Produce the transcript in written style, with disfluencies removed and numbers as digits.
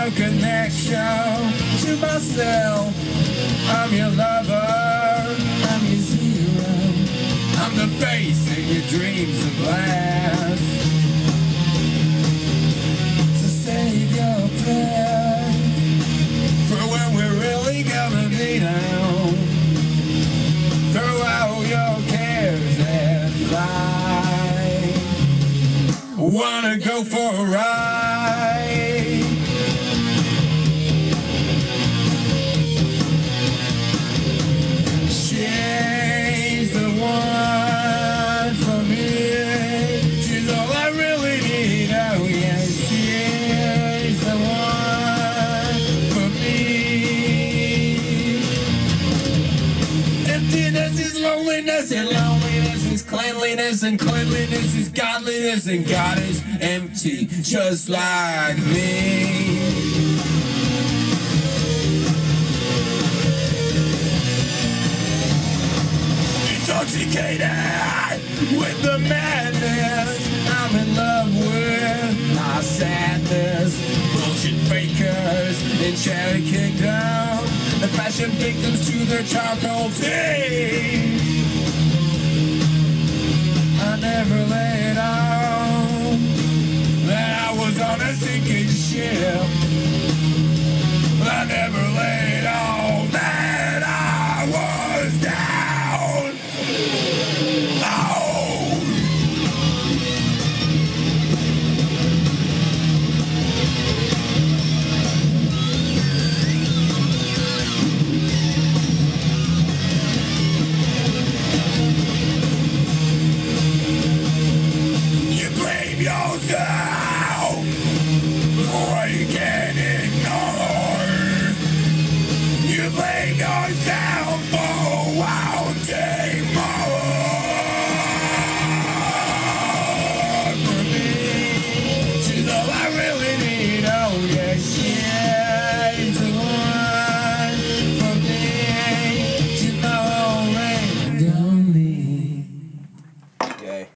no connection to myself. I'm your lover, I'm your zero. I'm the face in your dreams of glass. So save your breath for when we're really gonna need them. Throw out your cares and fly. Wanna go for a ride? She's the one for me. She's all I really need. Oh yeah, she's the one for me. Emptiness is loneliness, and loneliness is cleanliness, and cleanliness is godliness, and God is empty, just like me. Intoxicated with the madness, I'm in love with my sadness. Bullshit fakers in Cherry Kingdom, the fashion victims to their charcoal tea. I never laid on that I was on a sinking ship. I never laid on that I was down. Oh. You blame yourself for what you can't ignore. You blame yourself for wanting more. For me, she's all I really need.